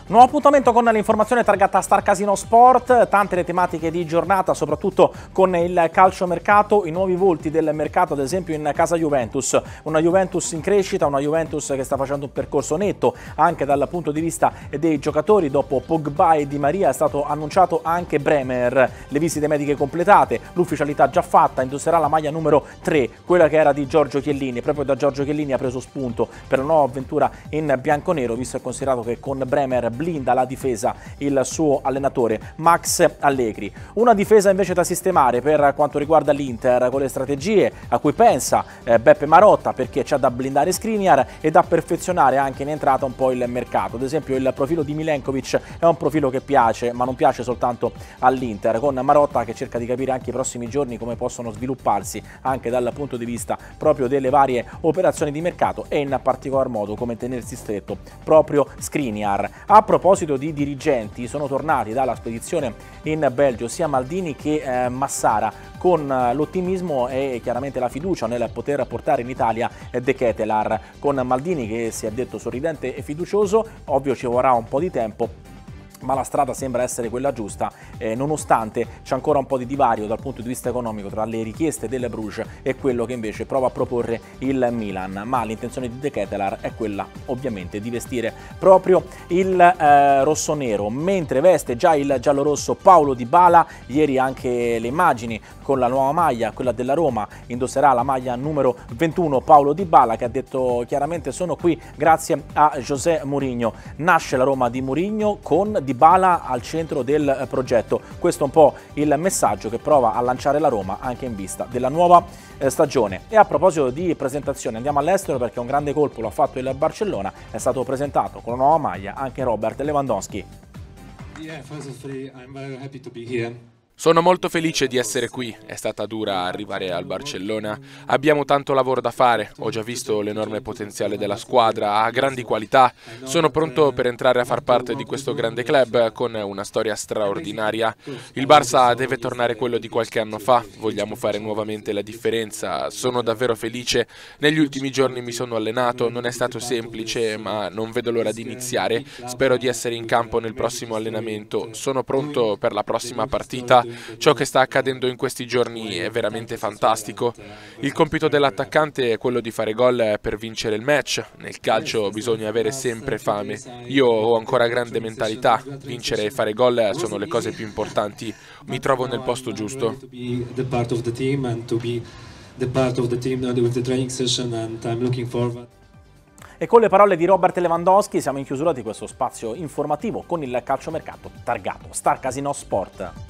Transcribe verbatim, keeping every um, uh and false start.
Nuovo appuntamento con l'informazione targata Star Casino Sport, tante le tematiche di giornata, soprattutto con il calciomercato, i nuovi volti del mercato, ad esempio in casa Juventus, una Juventus in crescita, una Juventus che sta facendo un percorso netto anche dal punto di vista dei giocatori. Dopo Pogba e Di Maria è stato annunciato anche Bremer, le visite mediche completate, l'ufficialità già fatta, indosserà la maglia numero tre, quella che era di Giorgio Chiellini. Proprio da Giorgio Chiellini ha preso spunto per la nuova avventura in bianconero, visto e considerato che con Bremer blinda la difesa il suo allenatore Max Allegri. Una difesa invece da sistemare per quanto riguarda l'Inter, con le strategie a cui pensa eh, Beppe Marotta, perché c'è da blindare Skriniar e da perfezionare anche in entrata un po' il mercato. Ad esempio il profilo di Milenkovic è un profilo che piace, ma non piace soltanto all'Inter, con Marotta che cerca di capire anche i prossimi giorni come possono svilupparsi anche dal punto di vista proprio delle varie operazioni di mercato e in particolar modo come tenersi stretto proprio Skriniar. A proposito di dirigenti, sono tornati dalla spedizione in Belgio sia Maldini che eh, Massara, con l'ottimismo e chiaramente la fiducia nel poter portare in Italia De Ketelaere, con Maldini che si è detto sorridente e fiducioso. Ovvio ci vorrà un po' di tempo, ma la strada sembra essere quella giusta, eh, nonostante c'è ancora un po' di divario dal punto di vista economico tra le richieste del Bruges e quello che invece prova a proporre il Milan. Ma l'intenzione di De Ketelaere è quella ovviamente di vestire proprio il eh, rossonero, mentre veste già il giallorosso Paulo Dybala. Ieri anche le immagini con la nuova maglia, quella della Roma, indosserà la maglia numero ventuno Paulo Dybala, che ha detto chiaramente: sono qui grazie a José Mourinho. Nasce la Roma di Mourinho con Dybala al centro del progetto. Questo è un po' il messaggio che prova a lanciare la Roma anche in vista della nuova eh, stagione. E a proposito di presentazione, andiamo all'estero perché un grande colpo l'ha fatto il Barcellona, è stato presentato con la nuova maglia anche Robert Lewandowski. Yeah, first of all, I'm very happy to be here. Sono molto felice di essere qui, è stata dura arrivare al Barcellona, abbiamo tanto lavoro da fare, ho già visto l'enorme potenziale della squadra, ha grandi qualità, sono pronto per entrare a far parte di questo grande club con una storia straordinaria. Il Barça deve tornare quello di qualche anno fa, vogliamo fare nuovamente la differenza, sono davvero felice, negli ultimi giorni mi sono allenato, non è stato semplice ma non vedo l'ora di iniziare, spero di essere in campo nel prossimo allenamento, sono pronto per la prossima partita. Ciò che sta accadendo in questi giorni è veramente fantastico. Il compito dell'attaccante è quello di fare gol per vincere il match. Nel calcio bisogna avere sempre fame. Io ho ancora grande mentalità. Vincere e fare gol sono le cose più importanti. Mi trovo nel posto giusto. E con le parole di Robert Lewandowski siamo in chiusura di questo spazio informativo con il calciomercato targato Star Casino Sport.